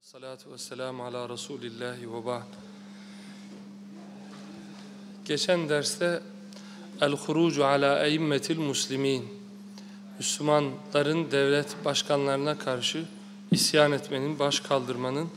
Salatu vesselamu ala Resulillahi ve ba'd. Geçen derste el-hurucu ala eimmetil muslimin, Müslümanların devlet başkanlarına karşı isyan etmenin, baş kaldırmanın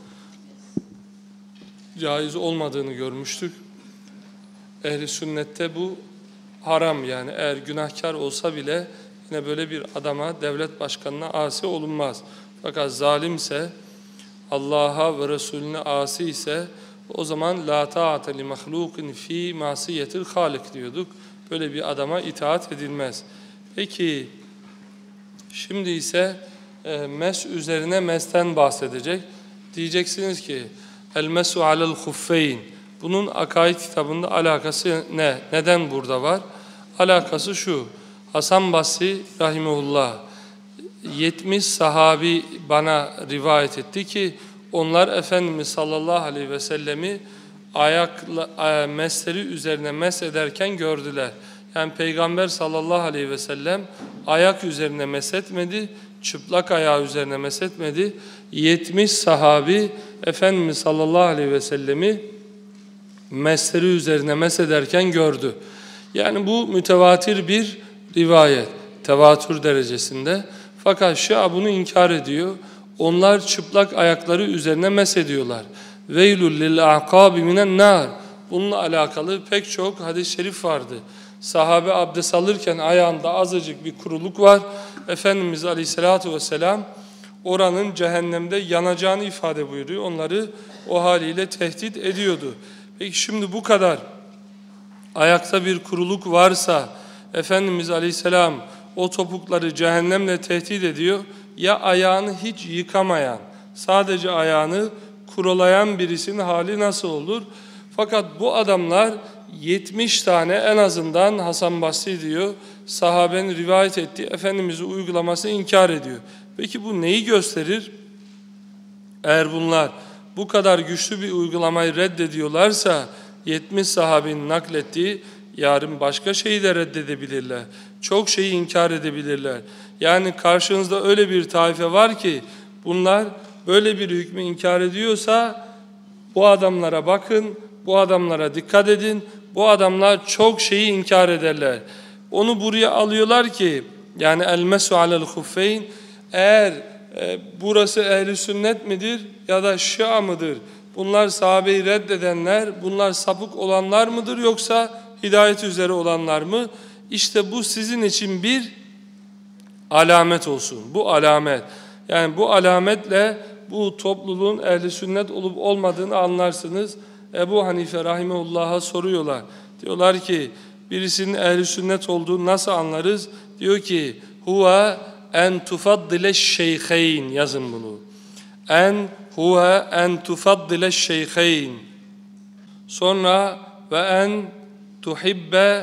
caiz olmadığını görmüştük. Ehli sünnette bu haram, yani eğer günahkar olsa bile yine böyle bir adama, devlet başkanına asi olunmaz. Fakat zalimse, Allah'a ve Resulüne asi ise o zaman la ta'ate li mahlukin fi masiyetil halik diyorduk. Böyle bir adama itaat edilmez. Peki şimdi ise mes üzerine mesten bahsedecek. Diyeceksiniz ki el mesu alel huffeyn. Bunun akaid kitabında alakası ne? Neden burada var? Alakası şu. Hasan Basri rahimehullah 70 sahabi bana rivayet etti ki onlar Efendimiz sallallahu aleyhi ve sellemi mesleri üzerine mes ederken gördüler. Yani Peygamber sallallahu aleyhi ve sellem ayak üzerine mesetmedi, çıplak ayağı üzerine mesetmedi. 70 sahabi Efendimiz sallallahu aleyhi ve sellemi mesleri üzerine mesederken gördü. Yani bu mütevatir bir rivayet, tevatür derecesinde. Fakat Şia bunu inkar ediyor. Onlar çıplak ayakları üzerine mesediyorlar. Veylül lil a'kabi minen nar. Bununla alakalı pek çok hadis-i şerif vardı. Sahabe abdest alırken ayağında azıcık bir kuruluk var. Efendimiz Aleyhisselatü Vesselam oranın cehennemde yanacağını ifade buyuruyor. Onları o haliyle tehdit ediyordu. Peki şimdi bu kadar ayakta bir kuruluk varsa Efendimiz Aleyhisselam o topukları cehennemle tehdit ediyor. Ya ayağını hiç yıkamayan, sadece ayağını kurulayan birisinin hali nasıl olur? Fakat bu adamlar 70 tane en azından Hasan Basri diyor, sahabenin rivayet ettiği Efendimiz'i uygulamasını inkar ediyor. Peki bu neyi gösterir? Eğer bunlar bu kadar güçlü bir uygulamayı reddediyorlarsa 70 sahabenin naklettiği yarın başka şeyi de reddedebilirler. Çok şeyi inkar edebilirler. Yani karşınızda öyle bir taife var ki bunlar böyle bir hükmü inkar ediyorsa bu adamlara bakın, bu adamlara dikkat edin. Bu adamlar çok şeyi inkar ederler. Onu buraya alıyorlar ki yani el-mesu alel huffeyn, eğer burası ehli sünnet midir ya da Şia mıdır? Bunlar sahabeyi reddedenler, bunlar sapık olanlar mıdır yoksa hidayet üzere olanlar mı? İşte bu sizin için bir alamet olsun. Bu alamet. Yani bu alametle bu topluluğun ehli sünnet olup olmadığını anlarsınız. Ebu Hanife rahimehullah'a soruyorlar. Diyorlar ki birisinin ehli sünnet olduğunu nasıl anlarız? Diyor ki huve en tufaddile şeyheyn, yazın bunu. Huve en tufaddile şeyheyn. Sonra ve en tuhibbe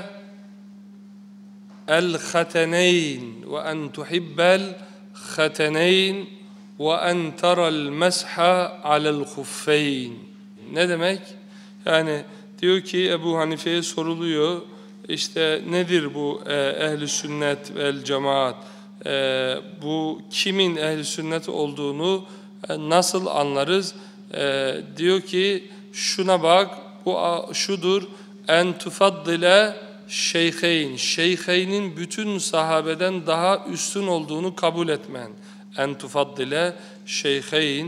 el-hateneyn ve en tuhibbel hateneyn ve en teral mesha alel huffeyn. Ne demek? Yani diyor ki Ebu Hanife'ye soruluyor. İşte nedir bu ehli sünnet vel cemaat? Bu kimin ehli sünnet olduğunu nasıl anlarız? Diyor ki şuna bak, bu şudur. En tufaddile şeyheyn. Şeyheynin bütün sahabeden daha üstün olduğunu kabul etmen. En tufaddile şeyheyn.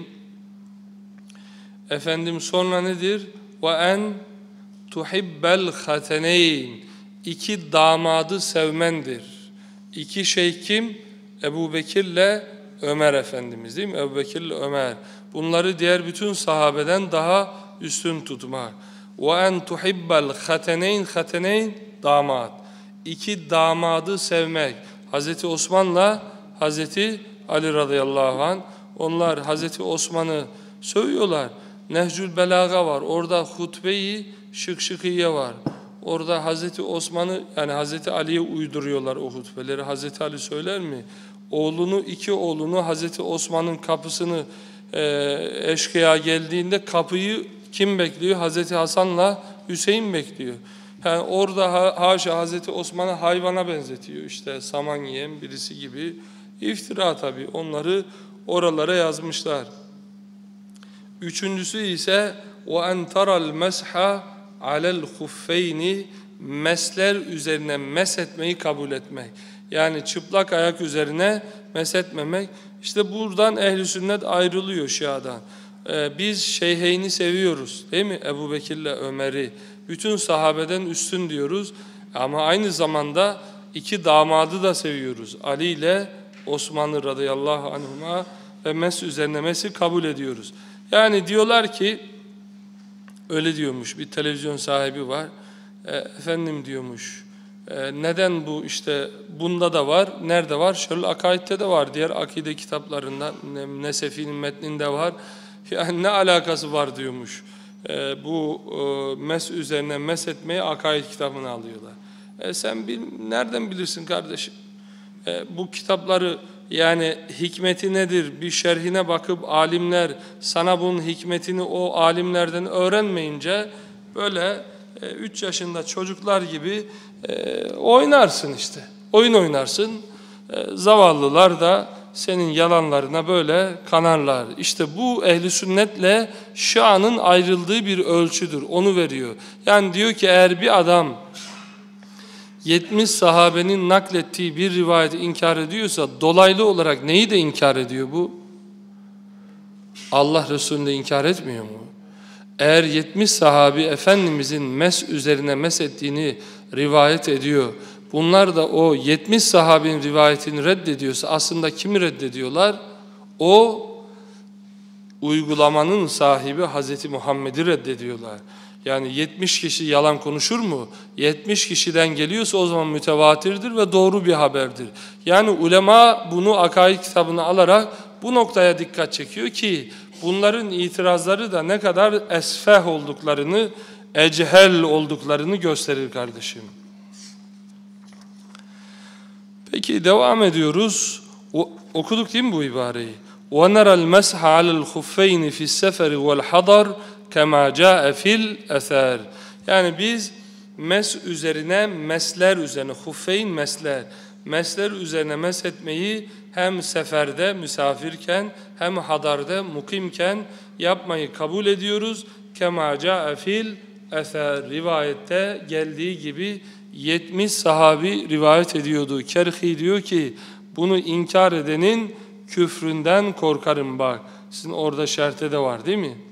Efendim sonra nedir? Ve en tuhibbel hateneyn. İki damadı sevmendir. İki şeyh kim? Ebu Bekir'le Ömer Efendimiz, değil mi? Ebu Bekir'le Ömer. Bunları diğer bütün sahabeden daha üstün tutmak. Ve en tuhibbel hateneyn. Hateneyn damat. İki damadı sevmek. Hazreti Osman'la Hazreti Ali radıyallahu anh. Onlar Hazreti Osman'ı sövüyorlar. Nehcül Belaga var. Orada hutbe-i şık-şıkiye var. Orada Hazreti Osman'ı, yani Hazreti Ali'ye uyduruyorlar o hutbeleri. Hazreti Ali söyler mi? İki oğlunu Hazreti Osman'ın kapısını eşkıya geldiğinde kapıyı kim bekliyor? Hazreti Hasan'la Hüseyin bekliyor. Yani orada haşa Hazreti Osman'ı hayvana benzetiyor. İşte saman yiyen birisi gibi. İftira tabii. Onları oralara yazmışlar. Üçüncüsü ise وَاَنْ تَرَى الْمَسْحَ عَلَى الْخُفَّيْنِ mesler üzerine meshetmeyi kabul etmek. Yani çıplak ayak üzerine meshetmemek. İşte buradan ehl-i sünnet ayrılıyor Şia'dan. Biz Şeyheyni seviyoruz değil mi? Ebu Bekir'le Ömer'i. Bütün sahabeden üstün diyoruz. Ama aynı zamanda iki damadı da seviyoruz. Ali ile Osmanlı radıyallahu anhuma ve mes üzerine mesi kabul ediyoruz. Yani diyorlar ki, öyle diyormuş bir televizyon sahibi var. Efendim diyormuş, neden bu işte bunda da var, nerede var? Şöyle Akaid'de de var, diğer akide kitaplarında, Nesefi'nin metninde var. Yani ne alakası var diyormuş. Bu mes üzerine mes etmeyi Akaid kitabına alıyorlar. Sen nereden bilirsin kardeşim? Bu kitapları yani hikmeti nedir? Bir şerhine bakıp alimler sana bunun hikmetini o alimlerden öğrenmeyince böyle 3 yaşında çocuklar gibi oynarsın işte. Oyun oynarsın. Zavallılar da senin yalanlarına böyle kanarlar. İşte bu ehli sünnetle Şia'nın ayrıldığı bir ölçüdür. Onu veriyor. Yani diyor ki eğer bir adam 70 sahabenin naklettiği bir rivayeti inkar ediyorsa dolaylı olarak neyi de inkar ediyor bu? Allah Resulü'nü de inkar etmiyor mu? Eğer 70 sahabi Efendimizin mes üzerine mes ettiğini rivayet ediyor, bunlar da o 70 sahabinin rivayetini reddediyorsa aslında kimi reddediyorlar? O uygulamanın sahibi Hazreti Muhammed'i reddediyorlar. Yani 70 kişi yalan konuşur mu? 70 kişiden geliyorsa o zaman mütevatirdir ve doğru bir haberdir. Yani ulema bunu akaid kitabına alarak bu noktaya dikkat çekiyor ki bunların itirazları da ne kadar esfeh olduklarını, echel olduklarını gösterir kardeşim. Peki devam ediyoruz. Okuduk değil mi bu ibareyi? وَنَرَى الْمَسْحَ عَلَى الْخُفَّيْنِ فِي السَّفَرِ وَالْحَضَرِ كَمَا جَاءَ فِي الْأَثَرِ. Yani biz mes üzerine, mesler üzerine, huffeyn mesler, mesler üzerine mes etmeyi hem seferde, misafirken, hem hadarda, mukimken yapmayı kabul ediyoruz. كَمَا جَاءَ فِي الْأَثَرِ. Rivayette geldiği gibi 70 sahabi rivayet ediyordu. Kerhi diyor ki, bunu inkar edenin küfründen korkarım bak. Sizin orada şerhte de var değil mi?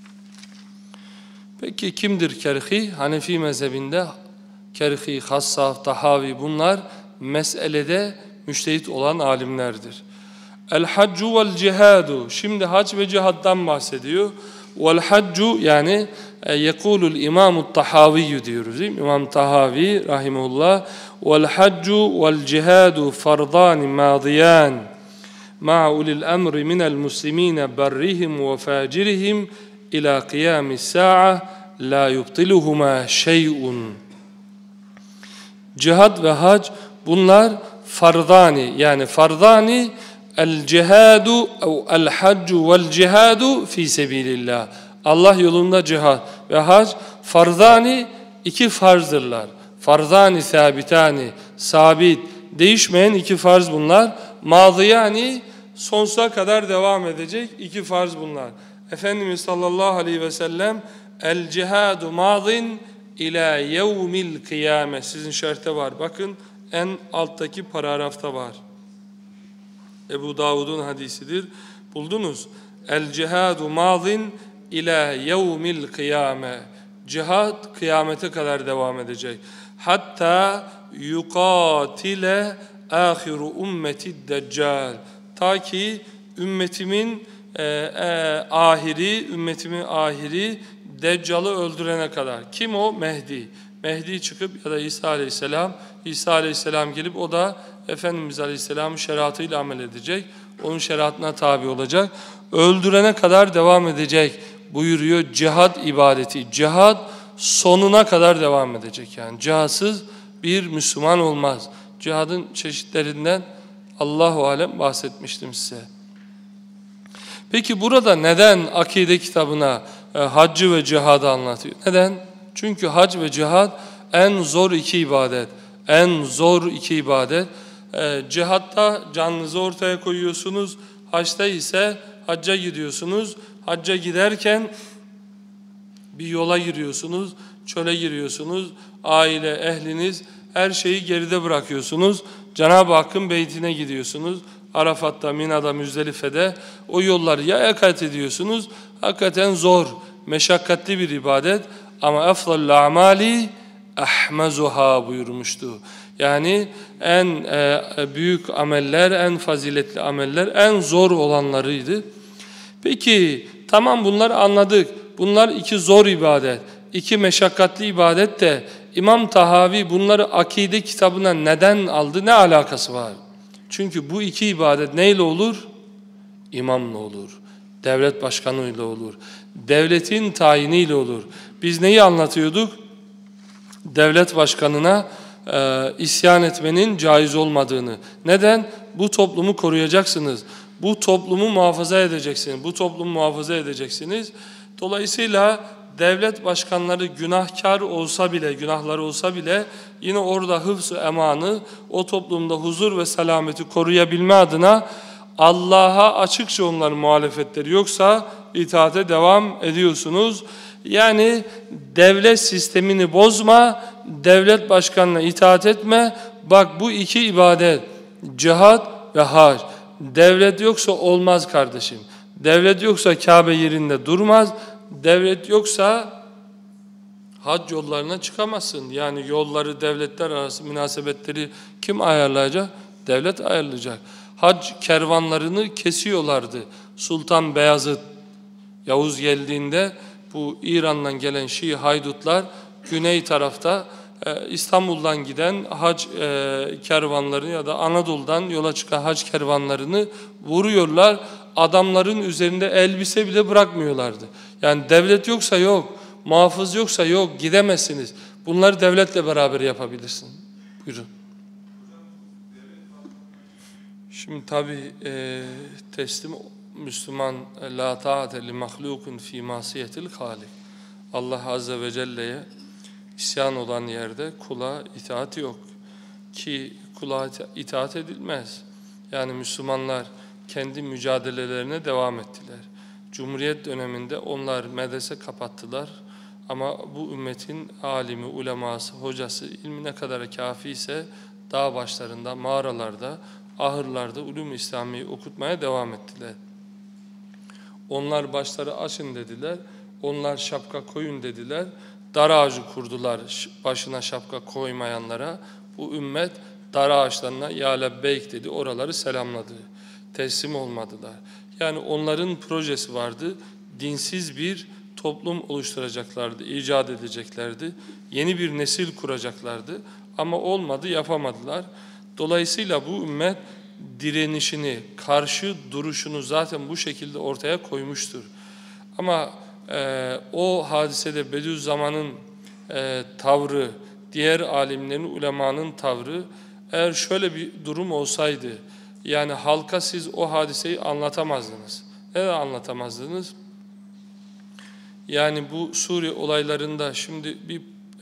Peki kimdir Kerhi? Hanefi mezhebinde Kerhi, Hassaf, Tahavi bunlar meselede müştehit olan alimlerdir. El-haccu vel-cihadu. Şimdi hac ve cihaddan bahsediyor. Vel-haccu yani yekulul İmam-ı Tahavi diyoruz değil mi? İmam Tahavi rahimehullah. Vel-haccu vel-cihadu fardan madiyan. مع أولي الأمر من المسلمين برهم وفاجرهم إلى قيام الساعة لا يبطلهما شيء. Cihad ve hac bunlar fardani yani fardani el cihadu el haccu vel cihadu fi sebilillah. Allah yolunda cihad ve hac fardani iki farzdırlar. Fardani sabitani sabit değişmeyen iki farz bunlar. Madiyani sonsuza kadar devam edecek iki farz bunlar. Efendimiz sallallahu aleyhi ve sellem el cihadu madin ila yevmil kıyame. Sizin şerhte var. Bakın en alttaki paragrafta var. Ebu Davud'un hadisidir. Buldunuz. El cihadu madin ila yevmil kıyame. Cihad kıyamete kadar devam edecek. Hatta yukatile ahiru ümmeti deccal. Ta ki ümmetimin ahiri Deccal'ı öldürene kadar. Kim o? Mehdi. Mehdi çıkıp ya da İsa Aleyhisselam. İsa Aleyhisselam gelip o da Efendimiz Aleyhisselam'ın şeriatıyla amel edecek. Onun şeriatına tabi olacak. Öldürene kadar devam edecek buyuruyor cihad ibadeti. Cihad sonuna kadar devam edecek. Yani cihadsız bir Müslüman olmaz. Cihadın çeşitlerinden Allahu alem bahsetmiştim size. Peki burada neden akide kitabına haccı ve cihadı anlatıyor? Neden? Çünkü hac ve cihad en zor iki ibadet. En zor iki ibadet. Cihatta canınızı ortaya koyuyorsunuz. Haçta ise hacca gidiyorsunuz. Hacca giderken bir yola giriyorsunuz, çöle giriyorsunuz, aile, ehliniz, her şeyi geride bırakıyorsunuz. Cenab-ı Hakk'ın beytine gidiyorsunuz. Arafat'ta, Mina'da, Müzdelife'de o yolları yaya kat ediyorsunuz. Hakikaten zor, meşakkatli bir ibadet ama efdalul amali ahmezuha buyurmuştu. Yani en büyük ameller, en faziletli ameller en zor olanlarıydı. Peki tamam, bunları anladık. Bunlar iki zor ibadet, iki meşakkatli ibadet de İmam Tahavi bunları akide kitabına neden aldı? Ne alakası var? Çünkü bu iki ibadet neyle olur? İmamla olur. Devlet başkanıyla olur. Devletin tayiniyle olur. Biz neyi anlatıyorduk? Devlet başkanına isyan etmenin caiz olmadığını. Neden? Bu toplumu koruyacaksınız. Bu toplumu muhafaza edeceksiniz. Bu toplumu muhafaza edeceksiniz. Dolayısıyla devlet başkanları günahkar olsa bile, günahları olsa bile yine orada hıfz-ı emanı, o toplumda huzur ve selameti koruyabilme adına Allah'a açıkça onların muhalefetleri yoksa itaate devam ediyorsunuz. Yani devlet sistemini bozma, devlet başkanına itaat etme. Bak, bu iki ibadet, cihat ve hac. Devlet yoksa olmaz kardeşim. Devlet yoksa Kabe yerinde durmaz. Devlet yoksa hac yollarına çıkamazsın. Yani yolları, devletler arası münasebetleri kim ayarlayacak? Devlet ayarlayacak. Hac kervanlarını kesiyorlardı. Sultan Beyazıt, Yavuz geldiğinde bu İran'dan gelen Şii haydutlar güney tarafta İstanbul'dan giden hac kervanlarını ya da Anadolu'dan yola çıkan hac kervanlarını vuruyorlar. Adamların üzerinde elbise bile bırakmıyorlardı. Yani devlet yoksa yok, muhafız yoksa yok, gidemezsiniz. Bunları devletle beraber yapabilirsin. Buyurun. Şimdi tabi teslim Müslüman la ta'ate li mahlukun fi masiyetil halik. Allah Azze ve Celle'ye isyan olan yerde kula itaat yok. Ki kula itaat edilmez. Yani Müslümanlar kendi mücadelelerine devam ettiler. Cumhuriyet döneminde onlar medrese kapattılar. Ama bu ümmetin alimi, uleması, hocası, ilmi ne kadar kafi ise dağ başlarında, mağaralarda, ahırlarda ulûm-i İslami'yi okutmaya devam ettiler. Onlar başları açın dediler, onlar şapka koyun dediler, dar ağacı kurdular başına şapka koymayanlara. Bu ümmet dar ağaçlarına ya lebbeyk dedi, oraları selamladı, teslim olmadılar. Yani onların projesi vardı, dinsiz bir toplum oluşturacaklardı, icat edeceklerdi, yeni bir nesil kuracaklardı ama olmadı, yapamadılar. Dolayısıyla bu ümmet direnişini, karşı duruşunu zaten bu şekilde ortaya koymuştur. Ama o hadisede Bediüzzaman'ın tavrı, diğer alimlerin, ulemanın tavrı, eğer şöyle bir durum olsaydı, yani halka siz o hadiseyi anlatamazdınız. Neden anlatamazdınız? Yani bu Suriye olaylarında şimdi bir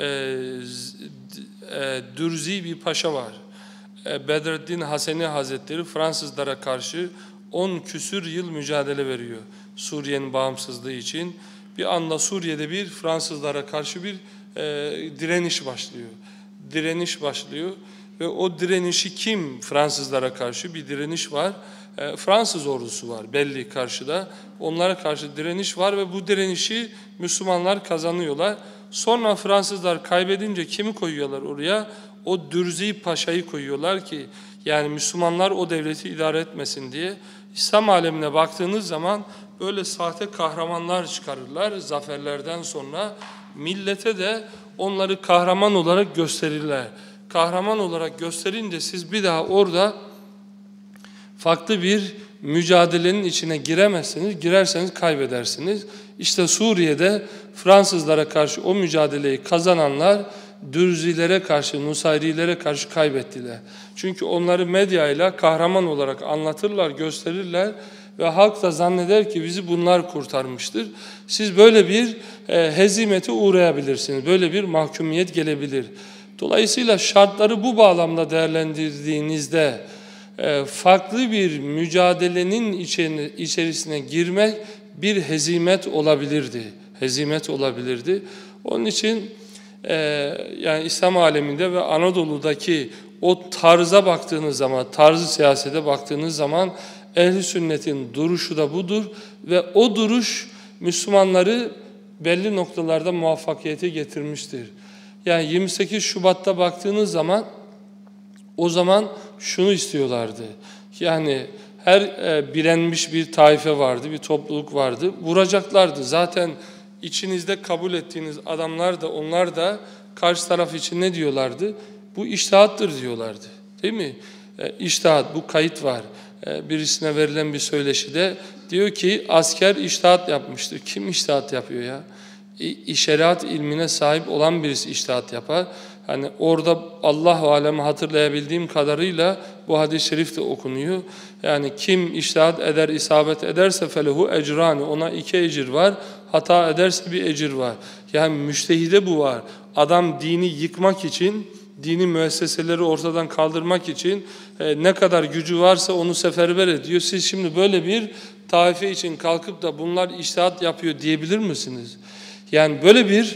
Dürzi bir paşa var. Bedreddin Haseni Hazretleri Fransızlara karşı 10 küsür yıl mücadele veriyor Suriye'nin bağımsızlığı için. Bir anda Suriye'de bir Fransızlara karşı bir direniş başlıyor. Direniş başlıyor ve o direnişi kim? Fransızlara karşı bir direniş var. Fransız ordusu var belli karşıda. Onlara karşı direniş var ve bu direnişi Müslümanlar kazanıyorlar. Sonra Fransızlar kaybedince kimi koyuyorlar oraya? O Dürzi Paşa'yı koyuyorlar ki yani Müslümanlar o devleti idare etmesin diye. İslam alemine baktığınız zaman böyle sahte kahramanlar çıkarırlar zaferlerden sonra. Millete de onları kahraman olarak gösterirler. Kahraman olarak gösterince siz bir daha orada farklı bir mücadelenin içine giremezsiniz. Girerseniz kaybedersiniz. İşte Suriye'de Fransızlara karşı o mücadeleyi kazananlar Dürzilere karşı, Nusayrilere karşı kaybettiler. Çünkü onları medyayla kahraman olarak anlatırlar, gösterirler ve halk da zanneder ki bizi bunlar kurtarmıştır. Siz böyle bir hezimete uğrayabilirsiniz. Böyle bir mahkumiyet gelebilir. Dolayısıyla şartları bu bağlamda değerlendirdiğinizde farklı bir mücadelenin içerisine girmek bir hezimet olabilirdi. Hezimet olabilirdi. Onun için yani İslam aleminde ve Anadolu'daki o tarza baktığınız zaman, tarzı siyasete baktığınız zaman ehl-i sünnetin duruşu da budur ve o duruş Müslümanları belli noktalarda muvaffakiyete getirmiştir. Yani 28 Şubat'ta baktığınız zaman o zaman şunu istiyorlardı. Yani her bilenmiş bir taife vardı, bir topluluk vardı. Vuracaklardı. Zaten içinizde kabul ettiğiniz adamlar da onlar da karşı taraf için ne diyorlardı? Bu içtihattır diyorlardı. Değil mi? İçtihat, bu kayıt var. Birisine verilen bir söyleşide diyor ki asker içtihat yapmıştır. Kim içtihat yapıyor ya? Şeriat ilmine sahip olan birisi içtihat yapar. Hani orada Allah-u Alem hatırlayabildiğim kadarıyla bu hadis-i şerif de okunuyor. Yani kim içtihat eder, isabet ederse felehu ecrani. Ona 2 ecir var. Hata ederse bir ecir var. Yani müştehide bu var. Adam dini yıkmak için, dini müesseseleri ortadan kaldırmak için ne kadar gücü varsa onu seferber ediyor. Siz şimdi böyle bir taife için kalkıp da bunlar içtihat yapıyor diyebilir misiniz? Yani böyle bir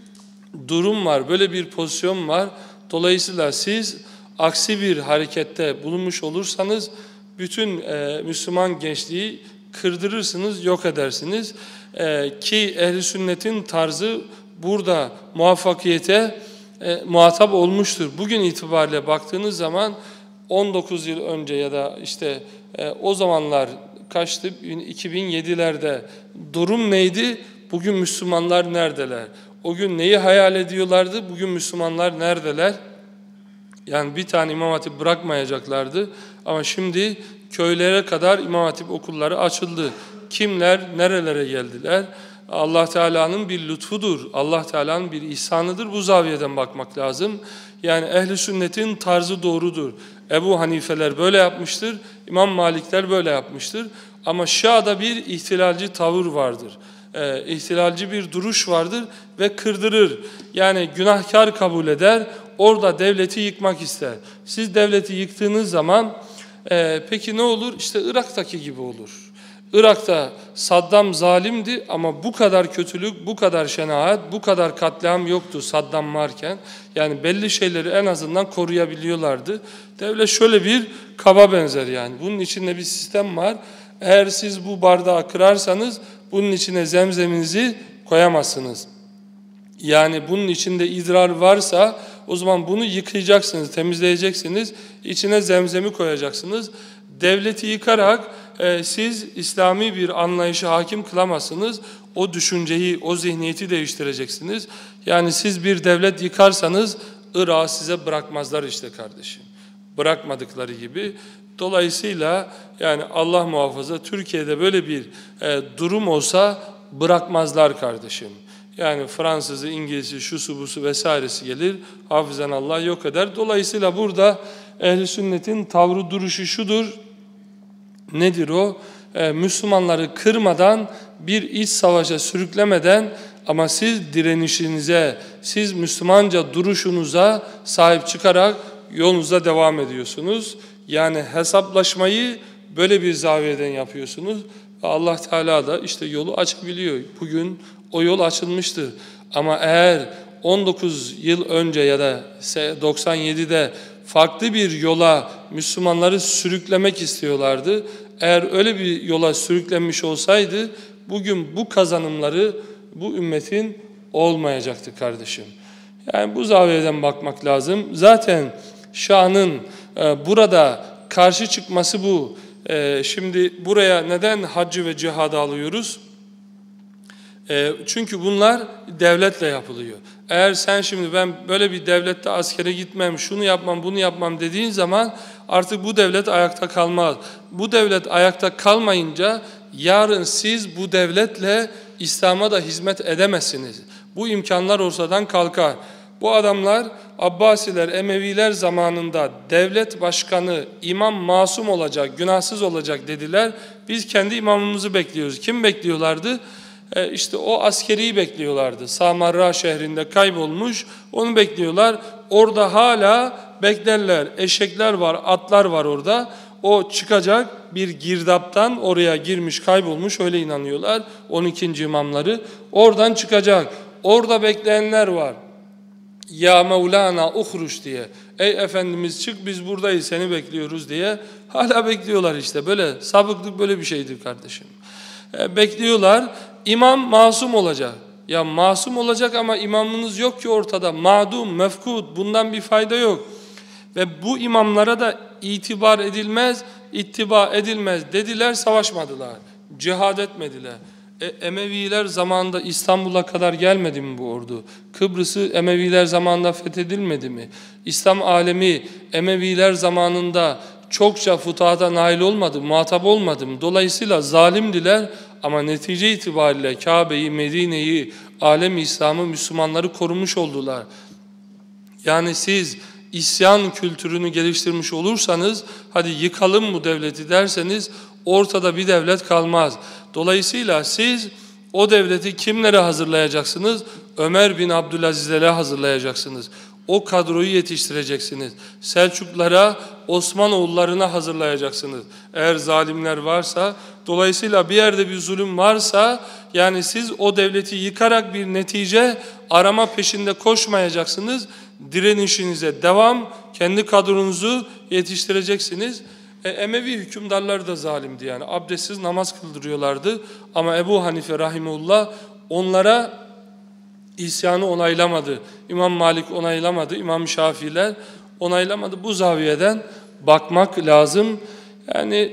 durum var, böyle bir pozisyon var. Dolayısıyla siz aksi bir harekette bulunmuş olursanız bütün Müslüman gençliği kırdırırsınız, yok edersiniz. Ki ehl-i sünnetin tarzı burada muvaffakiyete muhatap olmuştur. Bugün itibariyle baktığınız zaman 19 yıl önce ya da işte o zamanlar kaçtı? 2007'lerde durum neydi? Bugün Müslümanlar neredeler? O gün neyi hayal ediyorlardı? Bugün Müslümanlar neredeler? Yani bir tane İmam Hatip bırakmayacaklardı. Ama şimdi köylere kadar İmam Hatip okulları açıldı. Kimler nerelere geldiler? Allah Teala'nın bir lütfudur. Allah Teala'nın bir ihsanıdır. Bu zaviyeden bakmak lazım. Yani ehl-i sünnetin tarzı doğrudur. Ebu Hanifeler böyle yapmıştır. İmam Malikler böyle yapmıştır. Ama Şia'da bir ihtilalci tavır vardır. İhtilalci bir duruş vardır ve kırdırır. Yani günahkar kabul eder. Orada devleti yıkmak ister. Siz devleti yıktığınız zaman peki ne olur? İşte Irak'taki gibi olur. Irak'ta Saddam zalimdi ama bu kadar kötülük, bu kadar şenaat, bu kadar katliam yoktu Saddam varken. Yani belli şeyleri en azından koruyabiliyorlardı. Devlet şöyle bir kaba benzer yani. Bunun içinde bir sistem var. Eğer siz bu bardağı kırarsanız bunun içine zemzeminizi koyamazsınız. Yani bunun içinde idrar varsa o zaman bunu yıkayacaksınız, temizleyeceksiniz. İçine zemzemi koyacaksınız. Devleti yıkarak siz İslami bir anlayışı hakim kılamazsınız. O düşünceyi, o zihniyeti değiştireceksiniz. Yani siz bir devlet yıkarsanız Irak'ı size bırakmazlar işte kardeşim. Bırakmadıkları gibi. Dolayısıyla yani Allah muhafaza Türkiye'de böyle bir durum olsa bırakmazlar kardeşim. Yani Fransızı, İngiliz'i, şusu busu vesairesi gelir. Hafizan Allah yok eder. Dolayısıyla burada ehl-i sünnetin tavrı duruşu şudur. Nedir o? Müslümanları kırmadan, bir iç savaşa sürüklemeden ama siz direnişinize, siz Müslümanca duruşunuza sahip çıkarak yolunuza devam ediyorsunuz. Yani hesaplaşmayı böyle bir zaviyeden yapıyorsunuz. Allah Teala da işte yolu açabiliyor. Bugün o yol açılmıştır. Ama eğer 19 yıl önce ya da 97'de farklı bir yola Müslümanları sürüklemek istiyorlardı. Eğer öyle bir yola sürüklenmiş olsaydı bugün bu kazanımları bu ümmetin olmayacaktı kardeşim. Yani bu zaviyeden bakmak lazım. Zaten Şah'ın burada karşı çıkması bu. Şimdi buraya neden haccı ve cihadı alıyoruz? Çünkü bunlar devletle yapılıyor. Eğer sen şimdi ben böyle bir devlette askere gitmem, şunu yapmam, bunu yapmam dediğin zaman artık bu devlet ayakta kalmaz. Bu devlet ayakta kalmayınca yarın siz bu devletle İslam'a da hizmet edemezsiniz. Bu imkanlar ortadan kalkar. Bu adamlar Abbasiler, Emeviler zamanında devlet başkanı, imam masum olacak, günahsız olacak dediler. Biz kendi imamımızı bekliyoruz. Kim bekliyorlardı? İşte o askeriyi bekliyorlardı. Samarra şehrinde kaybolmuş, onu bekliyorlar. Orada hala beklerler. Eşekler var, atlar var orada. o çıkacak bir girdaptan, oraya girmiş kaybolmuş, öyle inanıyorlar 12. imamları. Oradan çıkacak. Orada bekleyenler var. Ya Mevlana uhruç diye. Ey Efendimiz çık, biz buradayız, seni bekliyoruz diye. Hala bekliyorlar işte. Böyle sapıklık böyle bir şeydir kardeşim. Bekliyorlar. İmam masum olacak. Ya masum olacak ama imamınız yok ki ortada. Ma'dum, mefkud, bundan bir fayda yok. Ve bu imamlara da itibar edilmez, ittiba edilmez dediler, savaşmadılar. Cihad etmediler. Emeviler zamanında İstanbul'a kadar gelmedi mi bu ordu? Kıbrıs'ı Emeviler zamanında fethedilmedi mi? İslam alemi Emeviler zamanında çokça futahata nail olmadı, muhatap olmadı mı? Dolayısıyla zalimdiler ama netice itibariyle Kabe'yi, Medine'yi, alem İslam'ı, Müslümanları korumuş oldular. Yani siz isyan kültürünü geliştirmiş olursanız, hadi yıkalım bu devleti derseniz, ortada bir devlet kalmaz. Dolayısıyla siz o devleti kimlere hazırlayacaksınız? Ömer bin Abdülaziz'lere hazırlayacaksınız. O kadroyu yetiştireceksiniz. Selçuklara, Osmanoğullarına hazırlayacaksınız. Eğer zalimler varsa, dolayısıyla bir yerde bir zulüm varsa, yani siz o devleti yıkarak bir netice arama peşinde koşmayacaksınız. Direnişinize devam, kendi kadronuzu yetiştireceksiniz. Emevi hükümdarlar da zalimdi yani. Abdestsiz namaz kıldırıyorlardı. Ama Ebu Hanife rahimullah onlara isyanı onaylamadı. İmam Malik onaylamadı. İmam Şafiiler onaylamadı. Bu zaviyeden bakmak lazım. Yani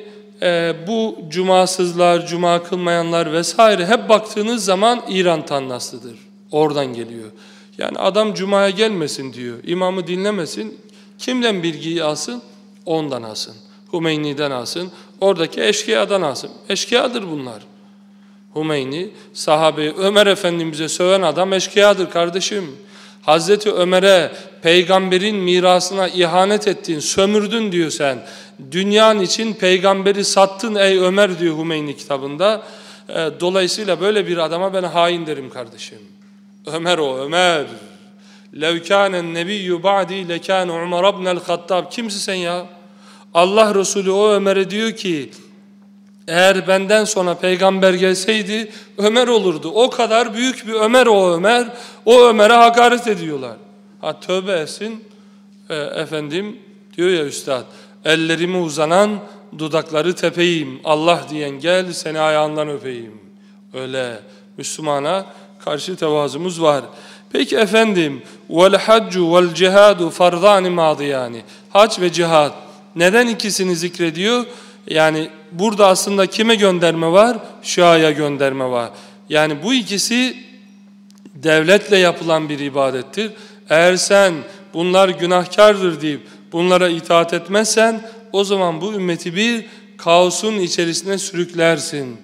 bu cumasızlar, cuma kılmayanlar vesaire hep baktığınız zaman İran tannasıdır. Oradan geliyor. Yani adam cumaya gelmesin diyor. İmamı dinlemesin. Kimden bilgiyi alsın? Ondan alsın. Hümeyni'den alsın. Oradaki eşkıyadan alsın. Eşkıyadır bunlar. Hümeyni, sahabeyi, Ömer Efendimiz'e söven adam eşkıyadır kardeşim. Hazreti Ömer'e, peygamberin mirasına ihanet ettin, sömürdün diyor sen. Dünyan için peygamberi sattın ey Ömer diyor Hümeyni kitabında. Dolayısıyla böyle bir adama ben hain derim kardeşim. Ömer o, Ömer. لَوْ كَانَ النَّبِيُّ بَعْدِي لَكَانُ عُمَرَ بْنَ الْخَطَّابِ Kimsin sen ya? Allah Resulü o Ömer'e diyor ki, eğer benden sonra peygamber gelseydi Ömer olurdu. O kadar büyük bir Ömer o Ömer. O Ömer'e hakaret ediyorlar. Ha tövbe etsin. Efendim diyor ya üstad, ellerimi uzanan dudakları tepeyim. Allah diyen gel seni ayağından öpeyim. Öyle Müslümana karşı tevazumuz var. Peki efendim, vel haccu vel cihadu farzani madiyani. Hac ve cihad. Neden ikisini zikrediyor? Yani burada aslında kime gönderme var? Şia'ya gönderme var. Yani bu ikisi devletle yapılan bir ibadettir. Eğer sen bunlar günahkardır deyip bunlara itaat etmezsen, o zaman bu ümmeti bir kaosun içerisine sürüklersin.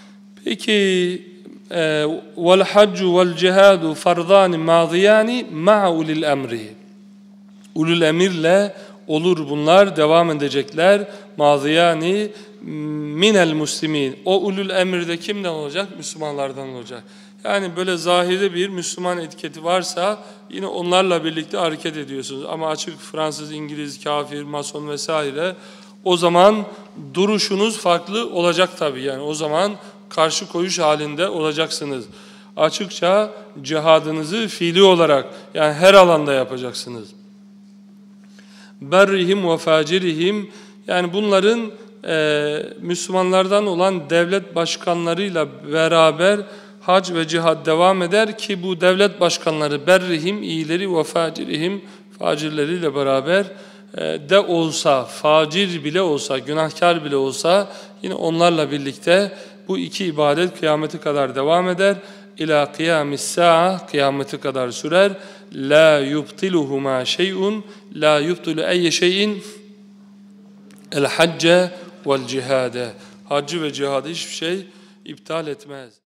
Peki vel haccu vel cihadu farzani madiyani ma'a ulil emri. Ulul emirle olur bunlar, devam edecekler. Maziyani minel muslimin. O ulul emirde kimden olacak? Müslümanlardan olacak. Yani böyle zahirde bir Müslüman etiketi varsa yine onlarla birlikte hareket ediyorsunuz. Ama açık Fransız, İngiliz, kafir, mason vesaire, o zaman duruşunuz farklı olacak tabii. Yani o zaman karşı koyuş halinde olacaksınız. Açıkça cihadınızı fiili olarak yani her alanda yapacaksınız. Berrihim ve facirihim, yani bunların Müslümanlardan olan devlet başkanlarıyla beraber hac ve cihad devam eder ki bu devlet başkanları berrihim, iyileri ve facirihim, facirleriyle beraber de olsa, facir bile olsa, günahkar bile olsa yine onlarla birlikte bu iki ibadet kıyamete kadar devam eder. İlâ kıyamis sa'a, kıyamete kadar sürer. La yubtiluhuma şey'un, la yubtilu eyye şey'in el hacce vel cihade. Haccı ve cihadı hiçbir şey iptal etmez.